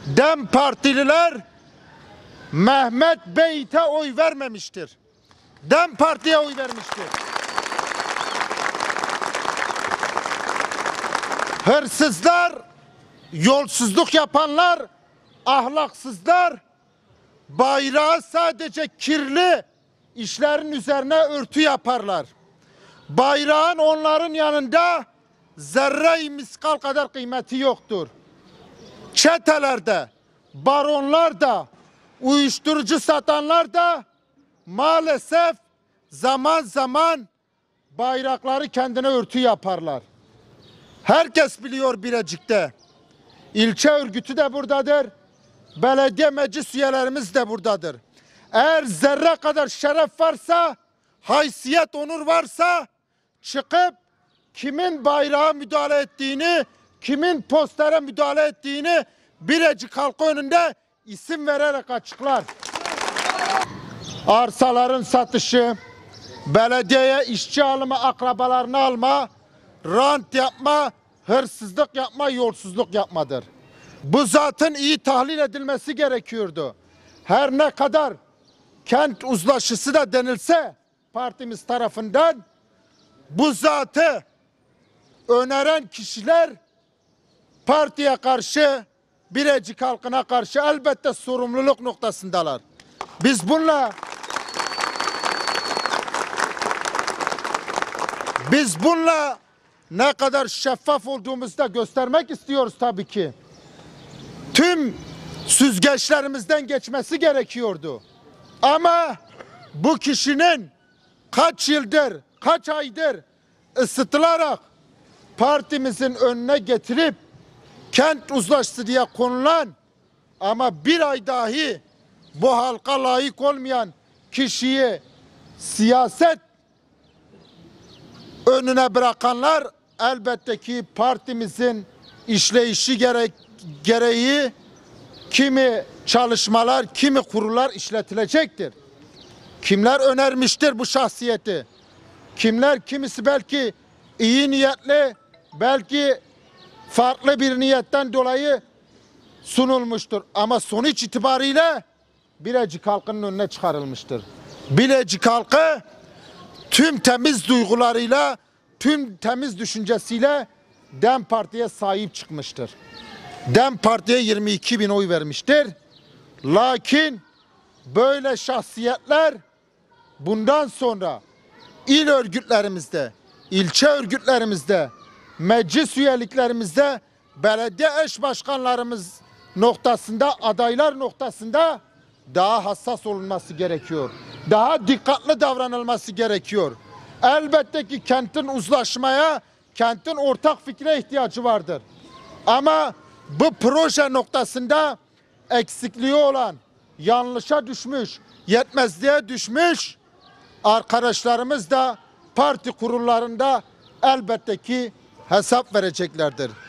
DEM Partililer Mehmet Beyit'e oy vermemiştir. DEM Parti'ye oy vermiştir. Hırsızlar, yolsuzluk yapanlar, ahlaksızlar bayrağı sadece kirli işlerin üzerine örtü yaparlar. Bayrağın onların yanında zerre-i miskal kadar kıymeti yoktur. Çetelerde, baronlar da, uyuşturucu satanlar da maalesef zaman zaman bayrakları kendine örtü yaparlar. Herkes biliyor Birecik'te. İlçe örgütü de buradadır. Belediye meclis üyelerimiz de buradadır. Eğer zerre kadar şeref varsa, haysiyet, onur varsa çıkıp kimin bayrağa müdahale ettiğini, kimin postere müdahale ettiğini Birecik halkı önünde isim vererek açıklar. Arsaların satışı, belediyeye işçi alımı, akrabalarını alma, rant yapma, hırsızlık yapma, yolsuzluk yapmadır. Bu zaten iyi tahlil edilmesi gerekiyordu. Her ne kadar kent uzlaşısı da denilse partimiz tarafından bu zatı öneren kişiler partiye karşı, Birecik halkına karşı elbette sorumluluk noktasındalar. Biz bununla ne kadar şeffaf olduğumuzu da göstermek istiyoruz tabii ki. Tüm süzgeçlerimizden geçmesi gerekiyordu. Ama bu kişinin kaç yıldır, kaç aydır ısıtılarak partimizin önüne getirip kent uzlaşısı diye konulan ama bir ay dahi bu halka layık olmayan kişiyi siyaset önüne bırakanlar elbette ki partimizin işleyişi gereği kimi çalışmalar, kimi kurullar işletilecektir. Kimler önermiştir bu şahsiyeti? Kimisi belki iyi niyetli, belki farklı bir niyetten dolayı sunulmuştur. Ama sonuç itibariyle Birecik halkının önüne çıkarılmıştır. Birecik halkı tüm temiz duygularıyla, tüm temiz düşüncesiyle DEM Parti'ye sahip çıkmıştır. DEM Parti'ye 22 bin oy vermiştir. Lakin böyle şahsiyetler bundan sonra il örgütlerimizde, ilçe örgütlerimizde, meclis üyeliklerimizde, belediye eş başkanlarımız noktasında, adaylar noktasında daha hassas olunması gerekiyor. Daha dikkatli davranılması gerekiyor. Elbette ki kentin uzlaşmaya, kentin ortak fikre ihtiyacı vardır. Ama bu proje noktasında eksikliği olan, yanlışa düşmüş, yetmezliğe düşmüş arkadaşlarımız da parti kurullarında elbette ki hesap vereceklerdir.